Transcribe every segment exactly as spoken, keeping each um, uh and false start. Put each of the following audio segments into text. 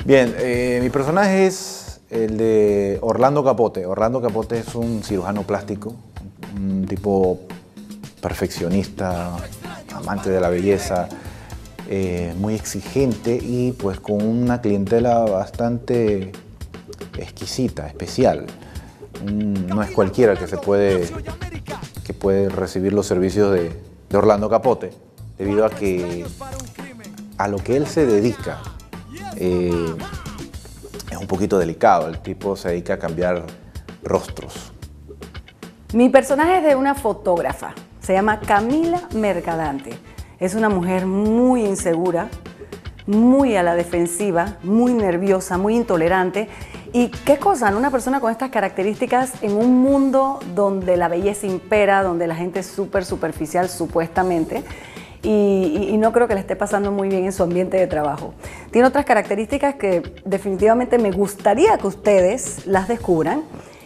Bien, eh, mi personaje es el de Orlando Capote. Orlando Capote es un cirujano plástico, un tipo perfeccionista, amante de la belleza, eh, muy exigente y pues con una clientela bastante exquisita, especial. Un, no es cualquiera que se puede, que puede recibir los servicios de, de Orlando Capote, debido a que a lo que él se dedica eh, es un poquito delicado. El tipo se dedica a cambiar rostros. Mi personaje es de una fotógrafa, se llama Camila Mercadante. Es una mujer muy insegura, muy a la defensiva, muy nerviosa, muy intolerante. ¿Y qué cosa? ¿No? Una persona con estas características en un mundo donde la belleza impera, donde la gente es súper superficial supuestamente, y, y, y no creo que le esté pasando muy bien en su ambiente de trabajo. Tiene otras características que definitivamente me gustaría que ustedes las descubran,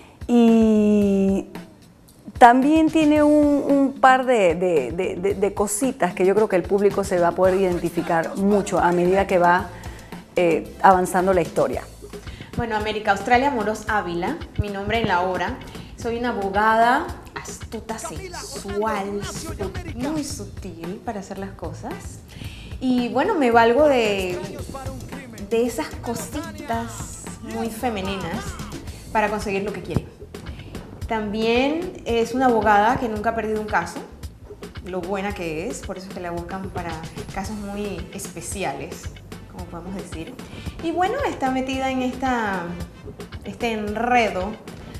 y también tiene un, un par de, de, de, de, de cositas que yo creo que el público se va a poder identificar mucho a medida que va eh, avanzando la historia. Bueno, América Australia Moros Ávila, mi nombre en la obra. Soy una abogada astuta, sexual, muy sutil para hacer las cosas. Y bueno, me valgo de, de esas cositas muy femeninas para conseguir lo que quiere. También es una abogada que nunca ha perdido un caso, lo buena que es, por eso es que la buscan para casos muy especiales, como podemos decir. Y bueno, está metida en esta, este enredo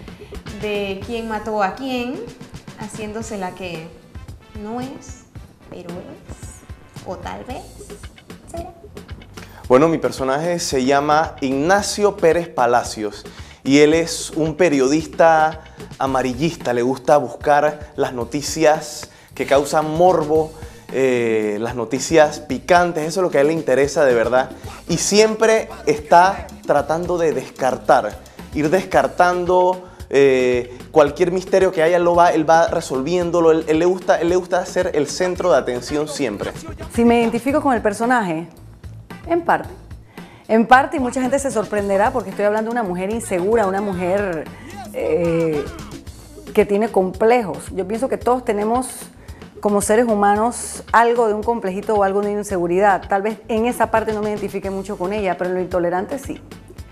de quién mató a quién, haciéndose la que no es, pero es, o tal vez será. Bueno, mi personaje se llama Ignacio Pérez Palacios y él es un periodista amarillista, le gusta buscar las noticias que causan morbo, eh, las noticias picantes, eso es lo que a él le interesa de verdad. Y siempre está tratando de descartar, ir descartando eh, cualquier misterio que haya, él, lo va, él va resolviéndolo, él, él, le gusta, él le gusta ser el centro de atención siempre. Si me identifico con el personaje, en parte. En parte, y mucha gente se sorprenderá porque estoy hablando de una mujer insegura, una mujer eh, que tiene complejos. Yo pienso que todos tenemos, como seres humanos, algo de un complejito o algo de inseguridad. Tal vez en esa parte no me identifique mucho con ella, pero en lo intolerante sí.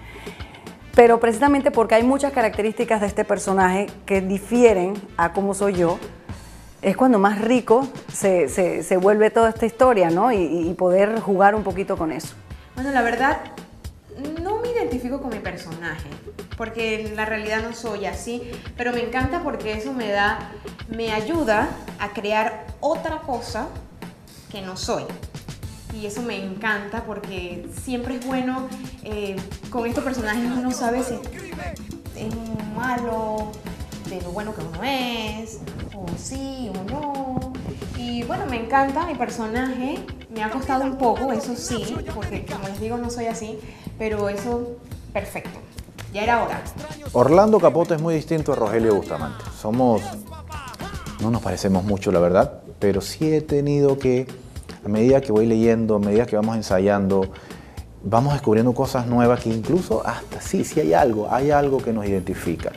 Pero precisamente porque hay muchas características de este personaje que difieren a cómo soy yo, es cuando más rico se, se, se vuelve toda esta historia, ¿no? Y, y poder jugar un poquito con eso. Bueno, la verdad, no me identifico con mi personaje, porque en la realidad no soy así, pero me encanta porque eso me da, me ayuda a crear otra cosa que no soy. Y eso me encanta porque siempre es bueno, eh, con estos personajes uno sabe si es malo, de lo bueno que uno es, o sí o no. Y bueno, me encanta mi personaje, me ha costado un poco, eso sí, porque como les digo no soy así, pero eso, perfecto, ya era hora. Orlando Capote es muy distinto a Rogelio Bustamante. Somos, no nos parecemos mucho la verdad, pero sí he tenido que, a medida que voy leyendo, a medida que vamos ensayando, vamos descubriendo cosas nuevas que incluso hasta sí, sí hay algo, hay algo que nos identifica.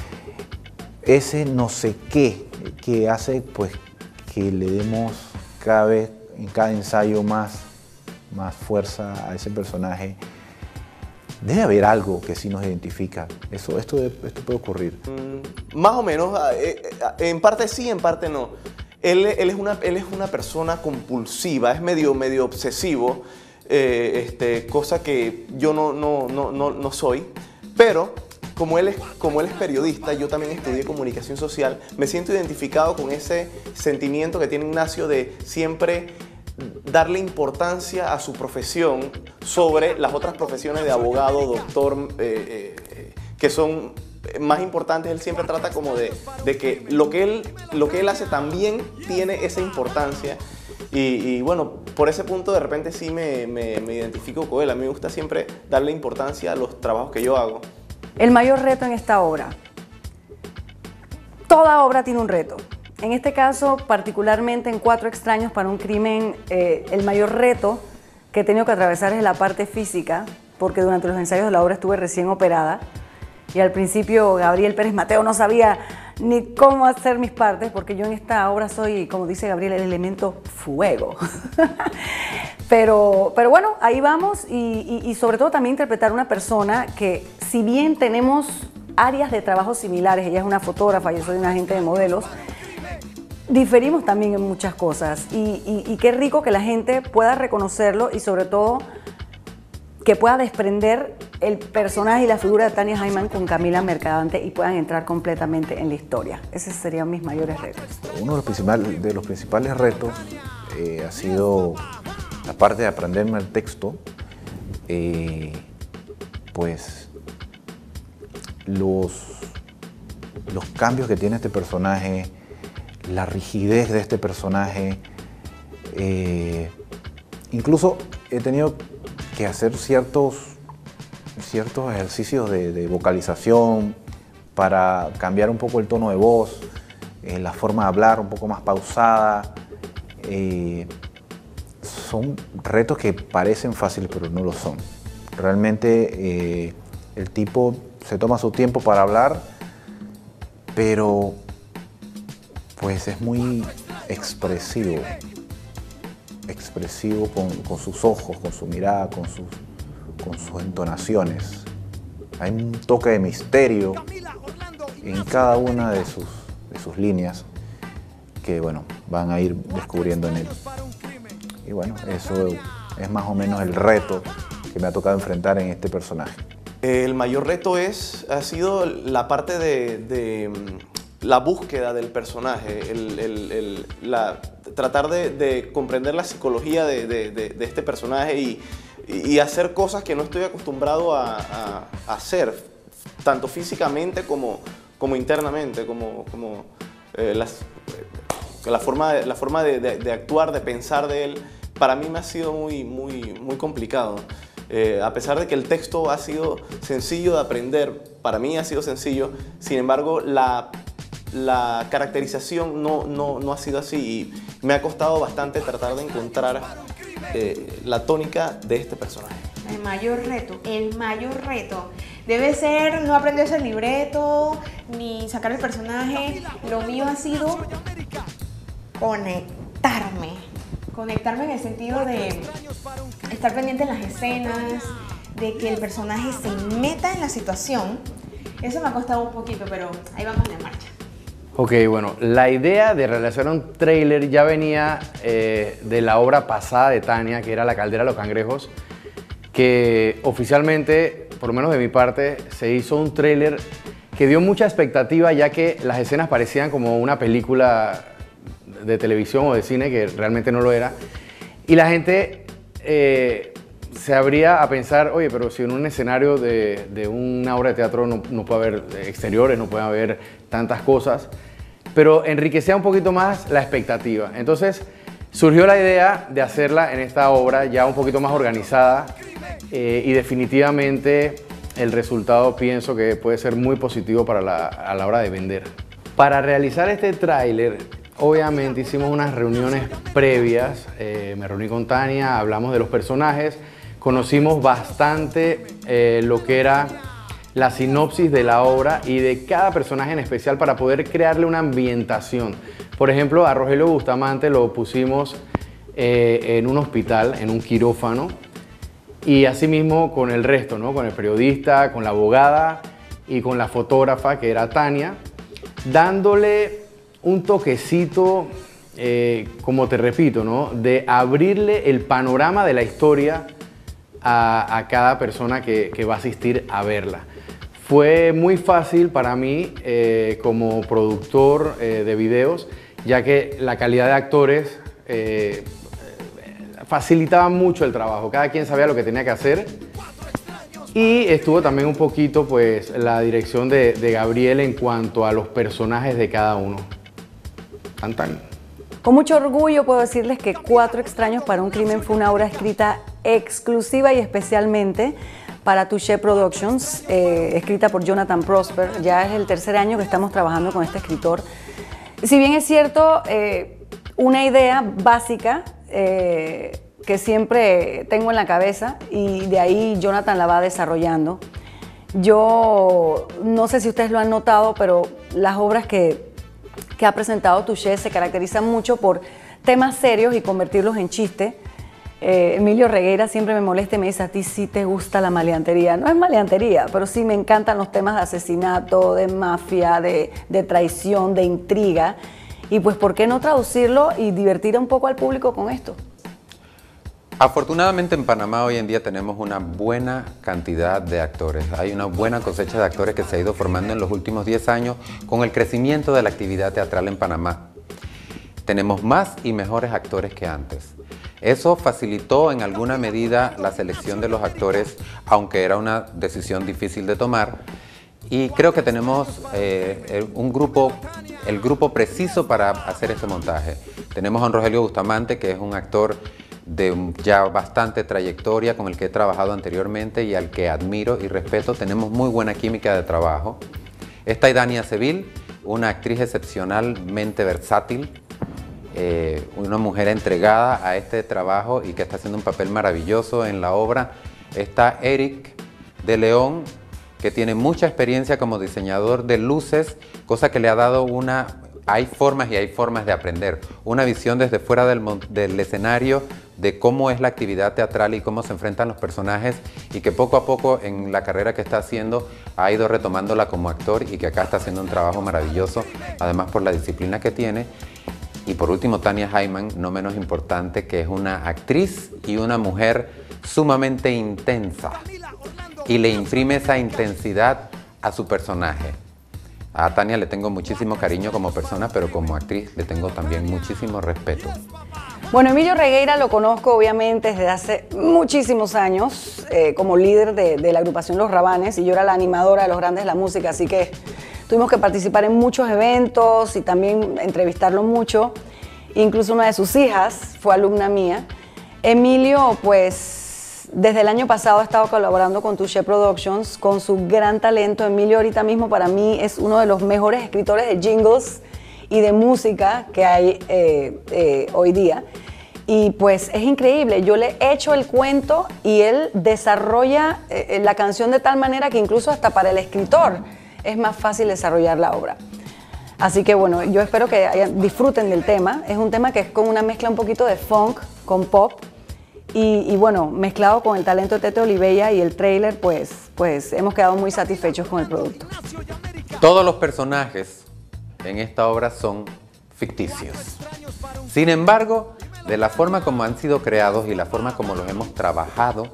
Ese no sé qué que hace pues que le demos cada vez, en cada ensayo más, más fuerza a ese personaje. Debe haber algo que sí nos identifica. Eso, esto, esto puede ocurrir. Mm, más o menos, eh, en parte sí, en parte no. Él, él, es, una, él es una persona compulsiva, es medio, medio obsesivo, eh, este, cosa que yo no, no, no, no, no soy, pero como él, es, como él es periodista, yo también estudié comunicación social, me siento identificado con ese sentimiento que tiene Ignacio de siempre darle importancia a su profesión sobre las otras profesiones de abogado, doctor, eh, eh, que son más importantes. Él siempre trata como de, de que, lo que, él, lo que él hace también tiene esa importancia. Y, y bueno, por ese punto de repente sí me, me, me identifico con él. A mí me gusta siempre darle importancia a los trabajos que yo hago. El mayor reto en esta obra. Toda obra tiene un reto. En este caso, particularmente en Cuatro extraños para un crimen, eh, el mayor reto que he tenido que atravesar es la parte física, porque durante los ensayos de la obra estuve recién operada y al principio Gabriel Pérez Mateo no sabía ni cómo hacer mis partes, porque yo en esta obra soy, como dice Gabriel, el elemento fuego. pero, pero bueno, ahí vamos y, y, y sobre todo también interpretar una persona que, si bien tenemos áreas de trabajo similares, ella es una fotógrafa, yo soy una agente de modelos, diferimos también en muchas cosas y, y, y qué rico que la gente pueda reconocerlo y sobre todo que pueda desprender el personaje y la figura de Tania Hyman con Camila Mercadante y puedan entrar completamente en la historia. Esos serían mis mayores retos. Uno de los principales, de los principales retos eh, ha sido, aparte de aprenderme el texto, eh, pues los, los cambios que tiene este personaje, la rigidez de este personaje, eh, incluso he tenido que hacer ciertos, ciertos ejercicios de, de vocalización para cambiar un poco el tono de voz, eh, la forma de hablar un poco más pausada. Eh, son retos que parecen fáciles, pero no lo son. Realmente eh, el tipo se toma su tiempo para hablar, pero pues es muy expresivo. expresivo con, con sus ojos, con su mirada, con sus, con sus entonaciones. Hay un toque de misterio en cada una de sus, de sus líneas que, bueno, van a ir descubriendo en él. Y bueno, eso es más o menos el reto que me ha tocado enfrentar en este personaje. El mayor reto es, ha sido la parte de, de la búsqueda del personaje, el, el, el, la, tratar de, de comprender la psicología de, de, de, de este personaje y, y hacer cosas que no estoy acostumbrado a, a, a hacer, tanto físicamente como, como internamente, como, como eh, las, la forma, de, la forma de, de, de actuar, de pensar de él. Para mí me ha sido muy, muy, muy complicado. Eh, a pesar de que el texto ha sido sencillo de aprender, para mí ha sido sencillo, sin embargo la, la caracterización no, no, no ha sido así y me ha costado bastante tratar de encontrar eh, la tónica de este personaje. El mayor reto, el mayor reto debe ser no aprenderse el libreto ni sacar el personaje. Lo mío ha sido conectarme. Conectarme en el sentido de estar pendiente en las escenas, de que el personaje se meta en la situación. Eso me ha costado un poquito, pero ahí vamos en marcha. Ok, bueno, la idea de realizar un tráiler ya venía eh, de la obra pasada de Tania, que era La Caldera de los Cangrejos, que oficialmente, por lo menos de mi parte, se hizo un tráiler que dio mucha expectativa, ya que las escenas parecían como una película de televisión o de cine, que realmente no lo era, y la gente eh, se abría a pensar, oye, pero si en un escenario de, de una obra de teatro no, no puede haber exteriores, no puede haber tantas cosas, pero enriquecía un poquito más la expectativa. Entonces surgió la idea de hacerla en esta obra ya un poquito más organizada eh, y definitivamente el resultado pienso que puede ser muy positivo para la, a la hora de vender. Para realizar este tráiler, obviamente hicimos unas reuniones previas, eh, me reuní con Tania, hablamos de los personajes, conocimos bastante eh, lo que era la sinopsis de la obra y de cada personaje en especial para poder crearle una ambientación. Por ejemplo, a Rogelio Bustamante lo pusimos eh, en un hospital, en un quirófano, y asimismo con el resto, ¿no? Con el periodista, con la abogada y con la fotógrafa, que era Tania, dándole un toquecito, eh, como te repito, ¿no? De abrirle el panorama de la historia a, a cada persona que, que va a asistir a verla. Fue muy fácil para mí eh, como productor eh, de videos, ya que la calidad de actores eh, facilitaba mucho el trabajo. Cada quien sabía lo que tenía que hacer. Y estuvo también un poquito pues, la dirección de, de Gabriel en cuanto a los personajes de cada uno. Tan, tan. Con mucho orgullo puedo decirles que Cuatro extraños para un crimen fue una obra escrita exclusiva y especialmente para Touché Productions, eh, escrita por Jonathan Prosper. Ya es el tercer año que estamos trabajando con este escritor. Si bien es cierto, eh, una idea básica, eh, que siempre tengo en la cabeza y de ahí Jonathan la va desarrollando. Yo no sé si ustedes lo han notado, pero las obras que, que ha presentado Touché se caracterizan mucho por temas serios y convertirlos en chiste. Eh, Emilio Regueira siempre me molesta y me dice: a ti sí te gusta la maleantería. No es maleantería, pero sí me encantan los temas de asesinato, de mafia, de, de traición, de intriga. Y pues, ¿por qué no traducirlo y divertir un poco al público con esto? Afortunadamente en Panamá hoy en día tenemos una buena cantidad de actores. Hay una buena cosecha de actores que se ha ido formando en los últimos diez años con el crecimiento de la actividad teatral en Panamá. Tenemos más y mejores actores que antes. Eso facilitó en alguna medida la selección de los actores, aunque era una decisión difícil de tomar. Y creo que tenemos eh, un grupo, el grupo preciso para hacer ese montaje. Tenemos a un Rogelio Bustamante, que es un actor de ya bastante trayectoria, con el que he trabajado anteriormente y al que admiro y respeto. Tenemos muy buena química de trabajo. Está Idania Seville, una actriz excepcionalmente versátil, eh, una mujer entregada a este trabajo y que está haciendo un papel maravilloso en la obra. Está Eric de León, que tiene mucha experiencia como diseñador de luces, cosa que le ha dado una... Hay formas y hay formas de aprender. Una visión desde fuera del, del escenario de cómo es la actividad teatral y cómo se enfrentan los personajes, y que poco a poco en la carrera que está haciendo ha ido retomándola como actor y que acá está haciendo un trabajo maravilloso, además por la disciplina que tiene. Y por último, Tania Hyman, no menos importante, que es una actriz y una mujer sumamente intensa y le imprime esa intensidad a su personaje. A Tania le tengo muchísimo cariño como persona, pero como actriz le tengo también muchísimo respeto. Bueno, Emilio Regueira lo conozco obviamente desde hace muchísimos años eh, como líder de, de la agrupación Los Rabanes, y yo era la animadora de Los Grandes de la Música, así que tuvimos que participar en muchos eventos y también entrevistarlo mucho. Incluso una de sus hijas fue alumna mía. Emilio, pues, desde el año pasado ha estado colaborando con Touché Productions, con su gran talento. Emilio ahorita mismo para mí es uno de los mejores escritores de jingles y de música que hay eh, eh, hoy día. Y pues es increíble, yo le echo el cuento y él desarrolla eh, la canción de tal manera que incluso hasta para el escritor es más fácil desarrollar la obra. Así que bueno, yo espero que hayan, disfruten del tema. Es un tema que es con una mezcla un poquito de funk con pop. Y, y bueno, mezclado con el talento de Tete Olivella y el tráiler, pues, pues hemos quedado muy satisfechos con el producto. Todos los personajes en esta obra son ficticios. Sin embargo, de la forma como han sido creados y la forma como los hemos trabajado,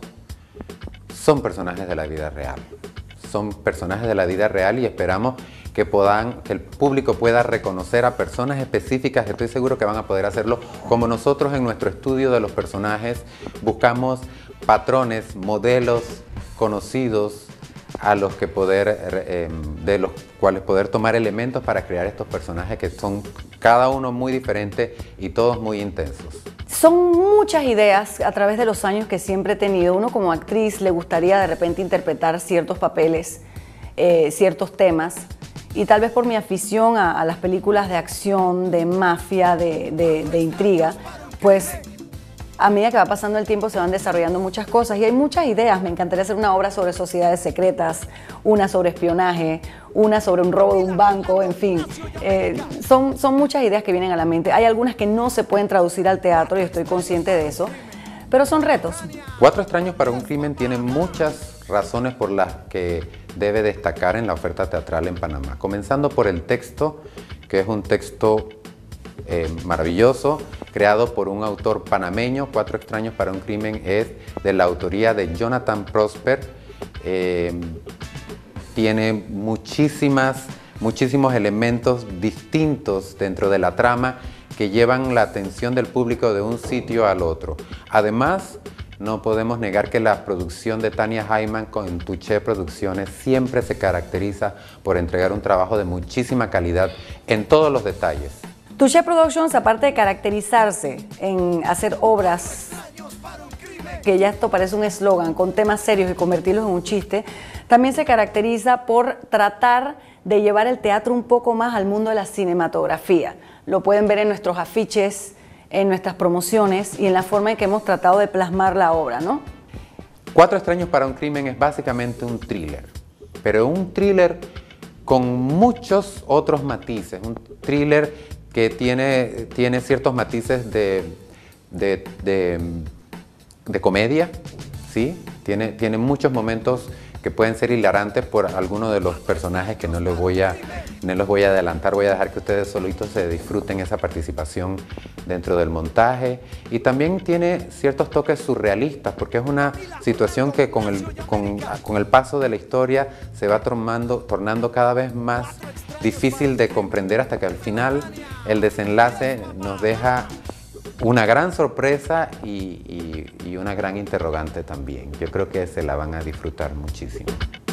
son personajes de la vida real. Son personajes de la vida real y esperamos que, puedan, que el público pueda reconocer a personas específicas. Estoy seguro que van a poder hacerlo como nosotros en nuestro estudio de los personajes. Buscamos patrones, modelos conocidos a los que poder, eh, de los cuales poder tomar elementos para crear estos personajes que son cada uno muy diferente y todos muy intensos. Son muchas ideas a través de los años que siempre he tenido. Uno como actriz le gustaría de repente interpretar ciertos papeles, eh, ciertos temas, y tal vez por mi afición a, a las películas de acción, de mafia, de, de, de intriga, pues a medida que va pasando el tiempo se van desarrollando muchas cosas y hay muchas ideas. Me encantaría hacer una obra sobre sociedades secretas, una sobre espionaje, una sobre un robo de un banco, en fin. Eh, son, son muchas ideas que vienen a la mente. Hay algunas que no se pueden traducir al teatro y estoy consciente de eso, pero son retos. Cuatro extraños para un crimen tiene muchas razones por las que debe destacar en la oferta teatral en Panamá. Comenzando por el texto, que es un texto eh, maravilloso, creado por un autor panameño. Cuatro extraños para un crimen es de la autoría de Jonathan Prosper. Eh, tiene muchísimas, muchísimos elementos distintos dentro de la trama que llevan la atención del público de un sitio al otro. Además, no podemos negar que la producción de Tania Hyman con Touché Producciones siempre se caracteriza por entregar un trabajo de muchísima calidad en todos los detalles. Touché Productions, aparte de caracterizarse en hacer obras, que ya esto parece un eslogan, con temas serios y convertirlos en un chiste, también se caracteriza por tratar de llevar el teatro un poco más al mundo de la cinematografía. Lo pueden ver en nuestros afiches, en nuestras promociones y en la forma en que hemos tratado de plasmar la obra, ¿no? Cuatro extraños para un crimen es básicamente un thriller, pero un thriller con muchos otros matices, un thriller que tiene, tiene ciertos matices de, de, de, de comedia, ¿sí? Tiene, tiene muchos momentos que pueden ser hilarantes por algunos de los personajes que no les voy a, no les voy a adelantar, voy a dejar que ustedes solitos se disfruten esa participación dentro del montaje. Y también tiene ciertos toques surrealistas, porque es una situación que con el, con, con el paso de la historia se va tornando, tornando cada vez más difícil de comprender, hasta que al final el desenlace nos deja una gran sorpresa y, y, y una gran interrogante también. Yo creo que se la van a disfrutar muchísimo.